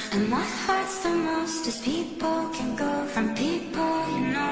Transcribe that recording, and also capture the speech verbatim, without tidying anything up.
And what hurts the most is people can go from people, you know.